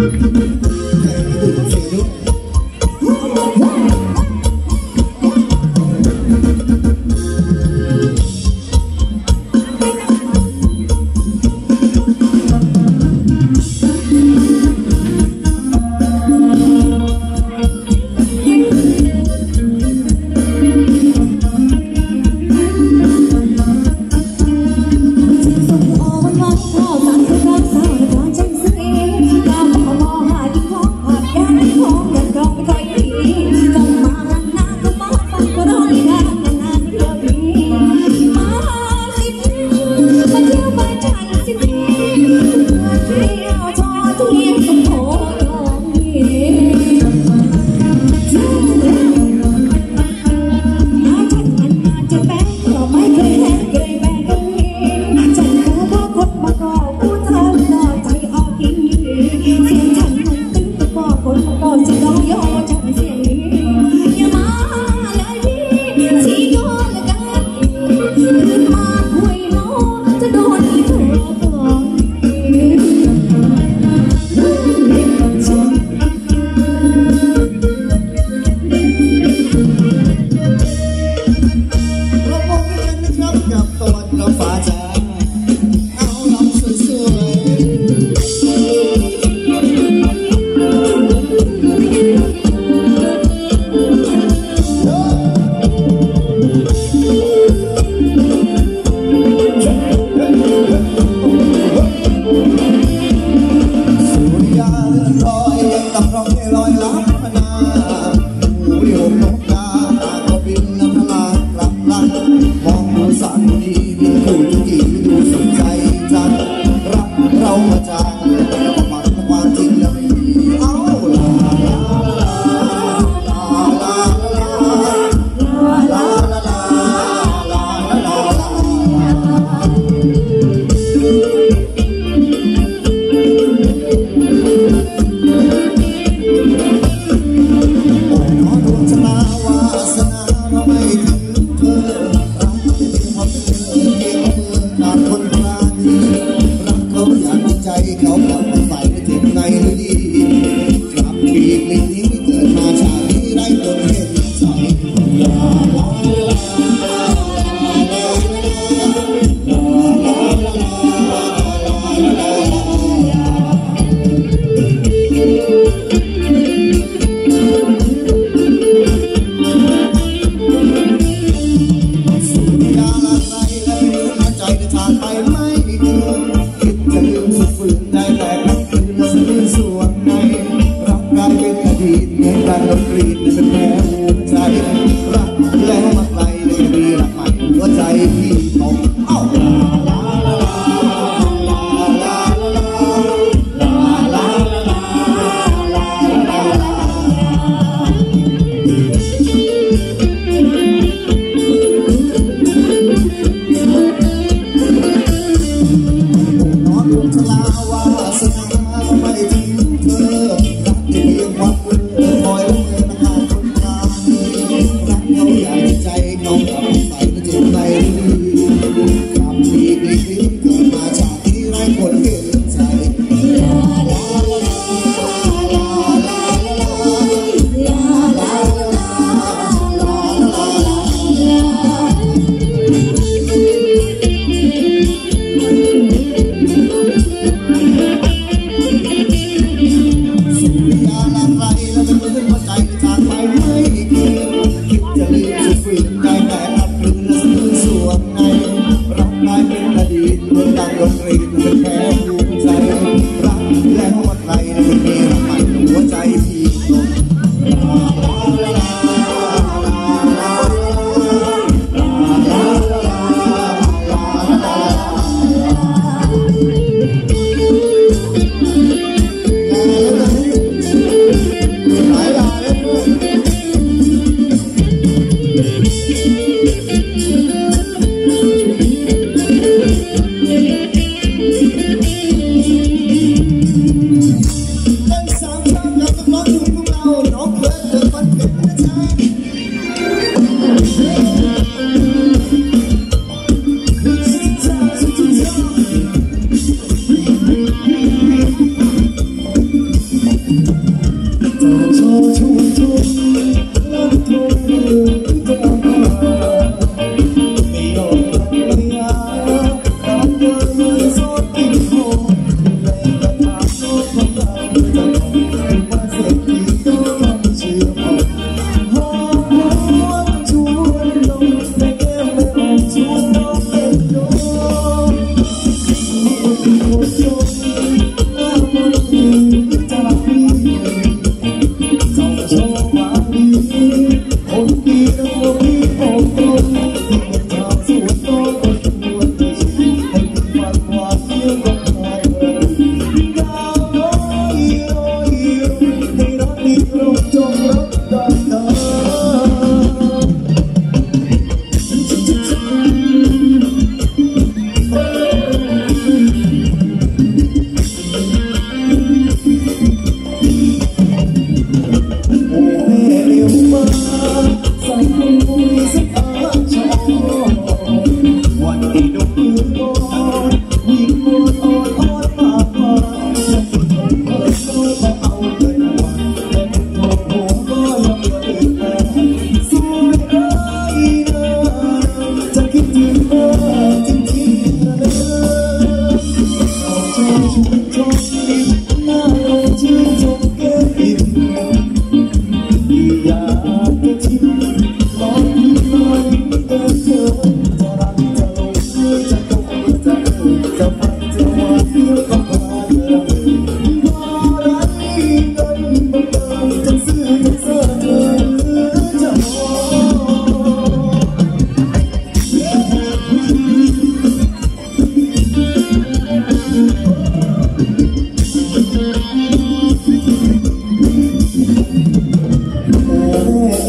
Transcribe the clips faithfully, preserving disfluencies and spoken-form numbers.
Hãy subscribe cho kênh Ghiền Mì Gõ để không bỏ lỡ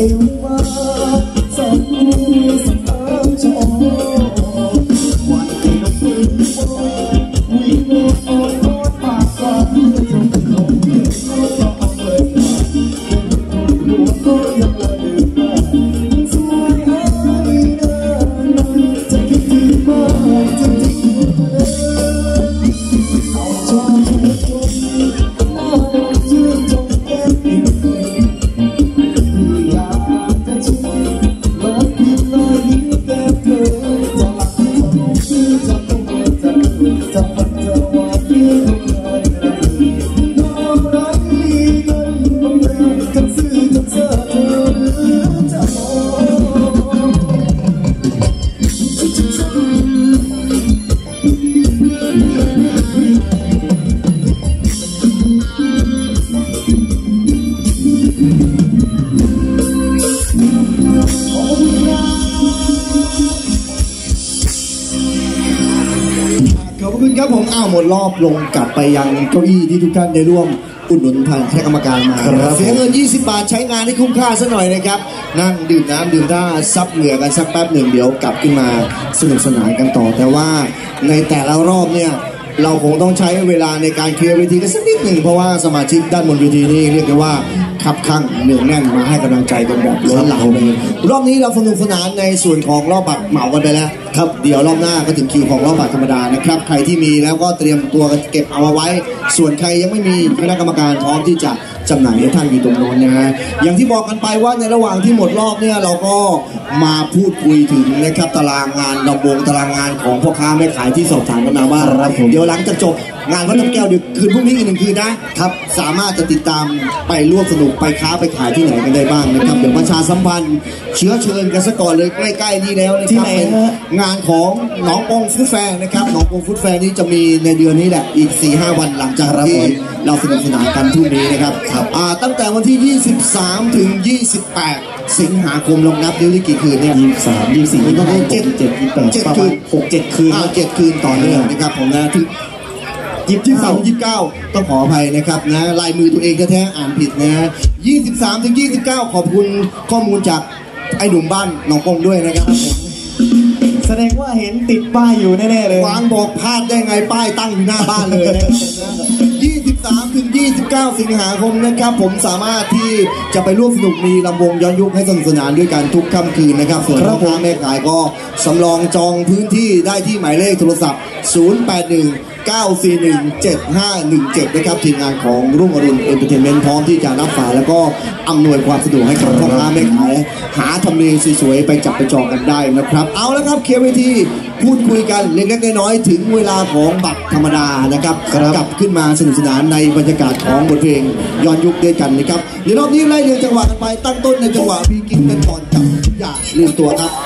ครับผมอ้าวหมดรอบลงกลับไปยังเก้าอี้ที่ทุกท่านได้ร่วมอุดหนุนผ่านคณะกรรมการมาเสียเงินยี่สิบบาทใช้งานให้คุ้มค่าซะหน่อยนะครับนั่งดื่มน้ำดื่มท่าซับเหงื่อกันสักแป๊บหนึ่งเดี๋ยวกลับขึ้นมาสนุกสนานกันต่อแต่ว่าในแต่ละรอบเนี่ยเราคงต้องใช้เวลาในการเคลียร์เวทีกันสักนิดหนึ่งเพราะว่าสมาชิกด้านบนเวทีนี่เรียกได้ว่าขับข้างเหนียวแน่นมาให้กำลังใจกันแบบล้นหลามเลยรอบนี้เราสนุกสนานในส่วนของรอบบัตรเหมากันไปแล้วครับเดี๋ยวรอบหน้าก็ถึงคิวของรอบบัตรธรรมดานะครับใครที่มีแล้วก็เตรียมตัวเก็บเอาไว้ส่วนใครยังไม่มีคณะกรรมการพร้อมที่จะจำหน่ายให้ท่านอยู่ตรงโน้นนะฮะอย่างที่บอกกันไปว่าในระหว่างที่หมดรอบเนี่ยเราก็มาพูดคุยถึงนะครับตารางงานลำวงตารางงานของพ่อค้าแม่ขายที่สอบถามกันมาว่าเดี๋ยวหลังจากจบงานวัดน้ำแก้วเดี๋ยวคืนพรุ่งนี้อีกหนึ่งคืนนะครับสามารถจะติดตามไปร่วมสนุกไปค้าไปขายที่ไหนกันได้บ้างนะครับเดี๋ยวประชาสัมพันธ์เชื้อเชิญกันซะก่อนเลยใกล้ๆนี้แล้วนะครับเป็นงานของหนองปงฟู้ดแฟร์นะครับหนองปงฟู้ดแฟร์นี้จะมีในเดือนนี้แหละอีก สี่ห้า วันหลังจากที่เราสนุกสนานกันทุกนี้นะครับตั้งแต่วันที่ยี่สิบสามถึงยี่สิบแปดสิงหาคมลองนับดูที่กี่คืนเนี่ยยี่สิบสาม ยี่สิบสี่ก็ได้เจ็ด เจ็ด แปด เจ็ดคืนหก เจ็ดคืนอ่าเจ็ดคืนต่อเนื่องนะครับผมนะถึงยี่สิบสาม ยี่สิบเก้าต้องขออภัยนะครับนะลายมือตัวเองแท้ๆอ่านผิดนะยี่สิบสามถึงยี่สิบเก้าขอบคุณข้อมูลจากไอ้หนุ่มบ้านหนองปงด้วยนะครับผมแสดงว่าเห็นติดป้ายอยู่แน่ๆเลยวางบอกพลาดได้ไงป้ายตั้งอยู่หน้าบ้านเลยนะครับยี่สิบสามถึงยี่สิบเก้าสิงหาคมนะครับผมสามารถที่จะไปร่วมสนุกมีลำวงย้อนยุคให้สนุกสนานด้วยกันทุกค่ำคืนนะครับส่วนพ่อค้าแม่ขายก็สำรองจองพื้นที่ได้ที่หมายเลขโทรศัพท์ศูนย์ แปด หนึ่ง เก้า สี่ หนึ่ง เจ็ด ห้า หนึ่ง เจ็ดนะครับทีมงานของรุ่งอรุณเอนเตอร์เทนเมนต์พร้อมที่จะรับฝากแล้วก็อำนวยความสะดวกให้กับพ่อค้าแม่ขายหาทำเลสวยๆไปจับไปจองกันได้นะครับเอาแล้วครับเคลียร์เวทีพูดคุยกันเล็กๆน้อยๆถึงเวลาของบัตรธรรมดานะครับกลับขึ้นมาสนุกสนานในบรรยากาศของบทเพลงย้อนยุคด้วยกันนะครับเดี๋ยวรอบนี้ไล่เรียงจังหวะกันไปตั้งต้นในจังหวะพีกินกันก่อนกับอย่าลืมตัวครับ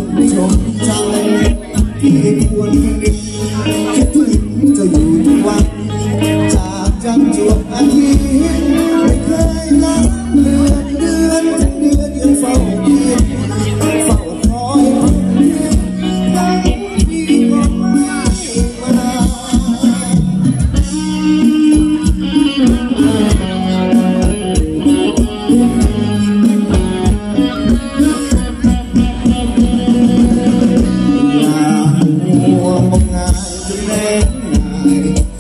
ที่ควรคิดถึงจะอยู่ทุกวัน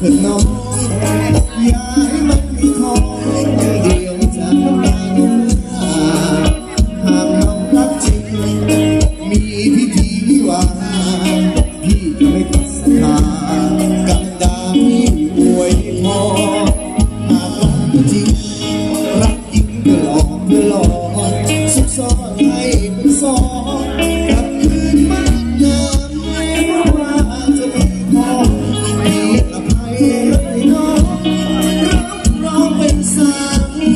ถิดน้องอย่าให้มันมีท้องเดียวจากน้ำตาน้ำตาหากเรารักจริงมีพิธีวิวาห์พี่จะไม่ตัดศรัทธากันดาพี่อวยพรหากรักจริงรักจริงก็หลอกก็หลอกซุกซ่อนให้เป็นซ้อนกลับคืนมาเดิมแม้ว่าจะมีพอพี่อภัยให้น้องรับรองเป็นสามี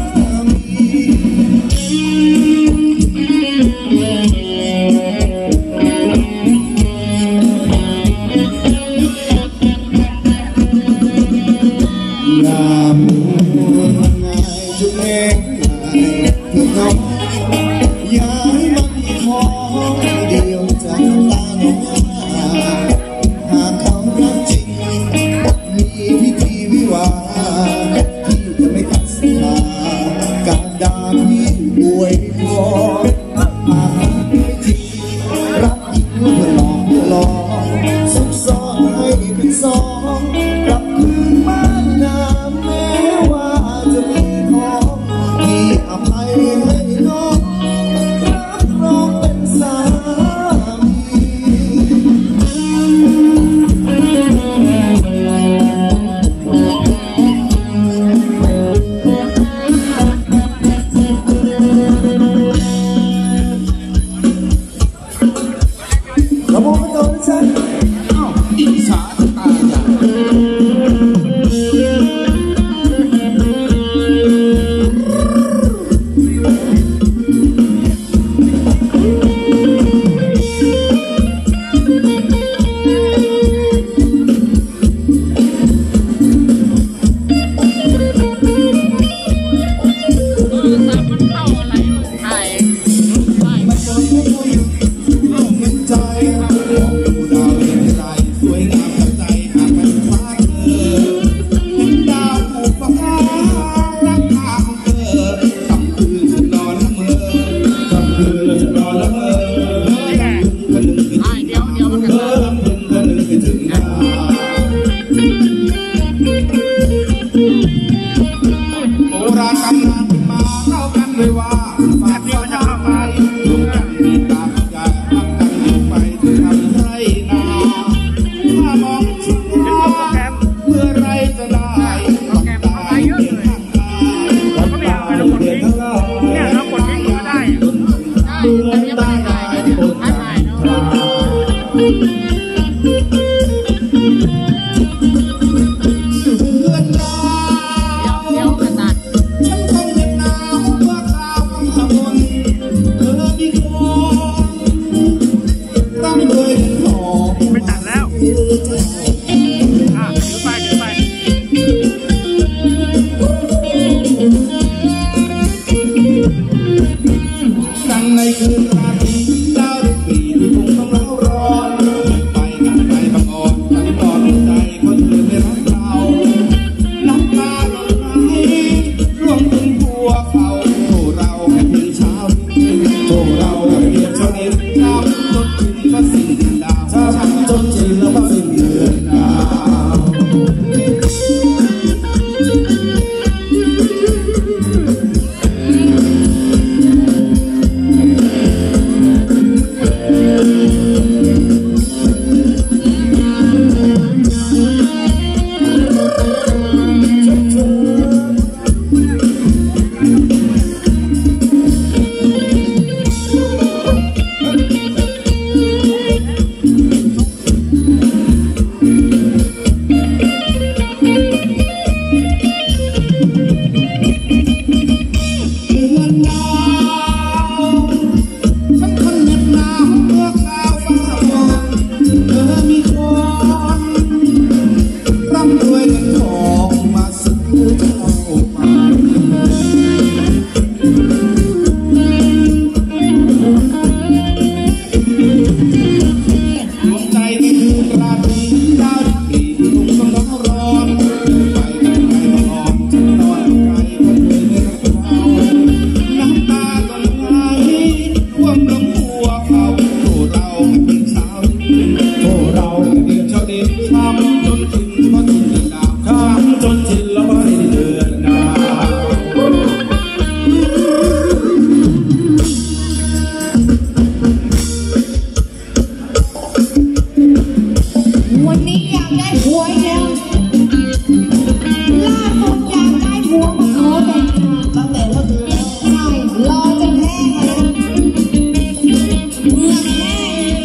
อย่ามัวง่ายจุดเล็กเพื่อน้องอย่าให้มันมีของเดียวจากน้ำตาน้องหากเขารักจริงมีพิธีวิวาห์พี่จะไม่ขัดศรัทธาการด่าพี่อวยพรหากไม่จริงรักยิ่งเพื่อหลอกเพื่อหลอกซุกซ่อนให้เป็นสองกลับคืนมาหน้าแม้ว่าจะมีของพี่อภัยให้น้องรับรองเป็นสามีระบบมันโดนฉันอ้าวอิจฉาตายอย่างวันนี้อยากได้ผัวแล้วล่าสุดอยากได้ผัวมาขอแต่งงานตั้งแต่เมื่อคืนแล้วใช่รอจนแห้งแล้วเหงื่อแห้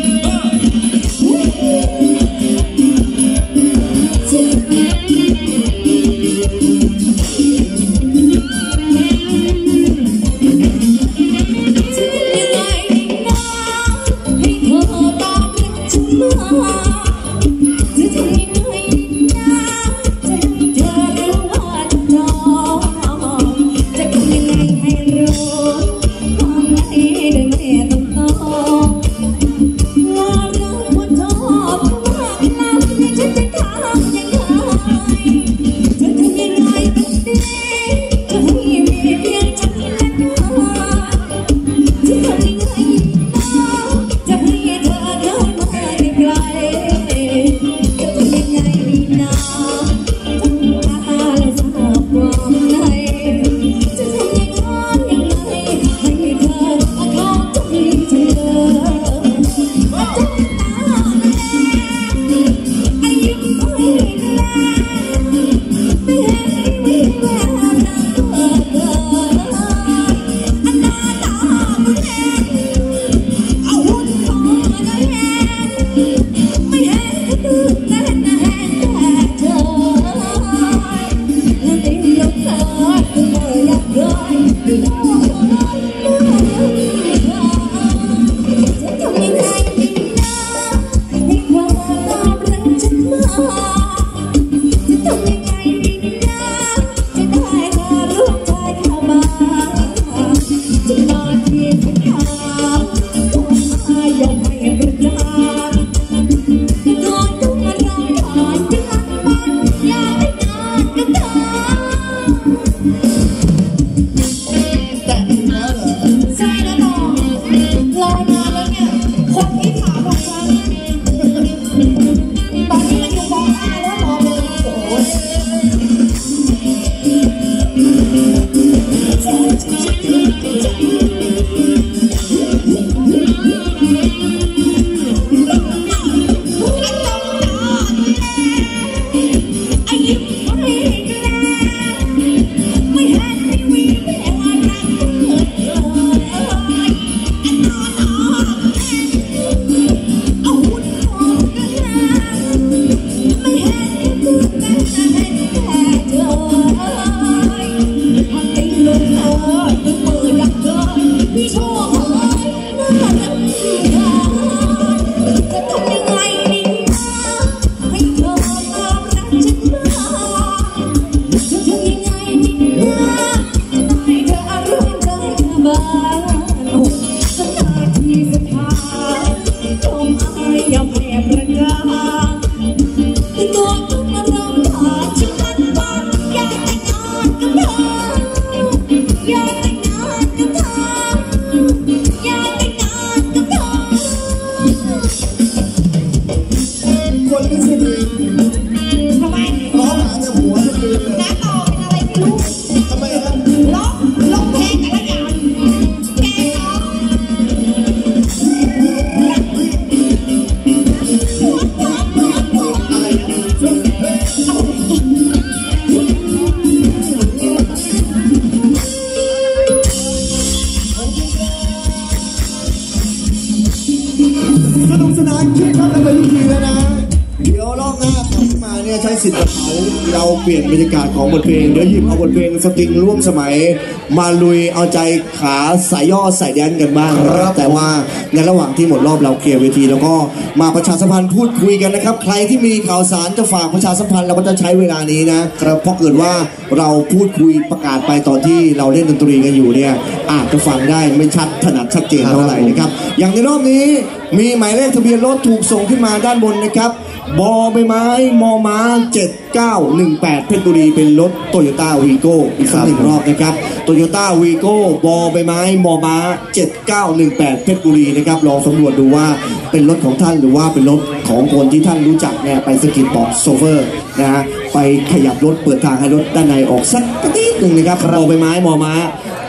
ใช้สิทธิ์เขาเราเปลี่ยนบรรยากาศของบทเพลงเดี๋ยวหยิบเอาบทเพลงสตริงร่วมสมัยมาลุยเอาใจขาสายย่อสายแดนกันบ้างนะครับแต่ว่าในระหว่างที่หมดรอบเราเคลียร์เวทีแล้วก็มาประชาสัมพันธ์พูดคุยกันนะครับใครที่มีข่าวสารจะฝากประชาสัมพันธ์เราก็จะใช้เวลานี้นะครับเพราะเกิดว่าเราพูดคุยประกาศไปตอนที่เราเล่นดนตรีกันอยู่เนี่ยอาจจะฟังได้ไม่ชัดถนัดชัดเจนเท่าไหร่นะครับอย่างในรอบนี้มีหมายเลขทะเบียนรถถูกส่งขึ้นมาด้านบนนะครับบอใบไม้มอม้าเจ็ดเก้าหนึ่งแปดเพชรบุรีเป็นรถโตโยต้าวีโก้อีกสักหนึ่งรอบนะครับโตโยต้าวีโก้บอใบไม้มอม้าเจ็ดเก้าหนึ่งแปดเพชรบุรีนะครับลองสำรวจดูว่าเป็นรถของท่านหรือว่าเป็นรถของคนที่ท่านรู้จักเนี่ยไปสกิดบอกโซเฟอร์นะฮะไปขยับรถเปิดทางให้รถด้านในออกสักนิดหนึ่งนะครับบอใบไม้มอม้า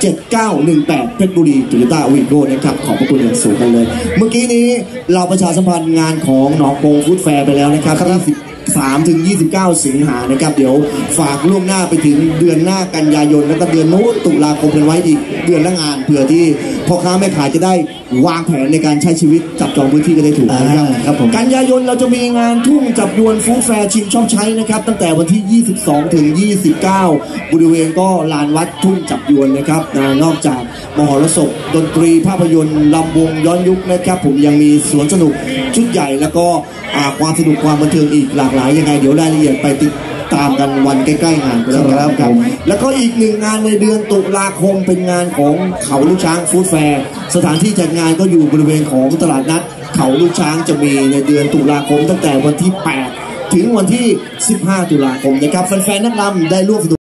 เจ็ดเก้าหนึ่งแปดเพชรบุรีโตโยต้าวีโก้นะครับขอบพระคุณอย่างสูงกันเลยเมื่อกี้นี้เราประชาสัมพันธ์งานของหนองโกงฟู้ดแฟร์ไปแล้วนะครับสามถึงยี่สิบเก้าสิงหานะครับเดี๋ยวฝากล่วงหน้าไปถึงเดือนหน้ากันยายนแล้วก็เดือนโน้นตุลาคมกันไว้อีกเดือนละงานเผื่อที่พ่อค้าแม่ขายจะได้วางแผนในการใช้ชีวิตจับจองพื้นที่กันได้ถูกนะครับครับผมกันยายนเราจะมีงานทุ่งจับยวนฟู้ดแฟร์ชิมชอบใช้นะครับตั้งแต่วันที่ยี่สิบสองถึงยี่สิบเก้าบริเวณก็ลานวัดทุ่งจับยวนนะครับนอกจากมหรสพดนตรีภาพยนตร์ลำวงย้อนยุคนะครับผมยังมีสวนสนุกชุดใหญ่แล้วก็ความสนุกความบันเทิงอีกหลากหลายยังไงเดี๋ยวรายละเอียดไปติดตามกันวันใกล้ๆงานก็แล้วกันครับแล้วก็อีกหนึ่งงานในเดือนตุลาคมเป็นงานของเขาลูกช้างฟู้ดแฟร์สถานที่จัดงานก็อยู่บริเวณของตลาดนัดเขาลูกช้างจะมีในเดือนตุลาคมตั้งแต่วันที่แปดถึงวันที่สิบห้าตุลาคมนะครับแฟนๆนักรำได้ร่วม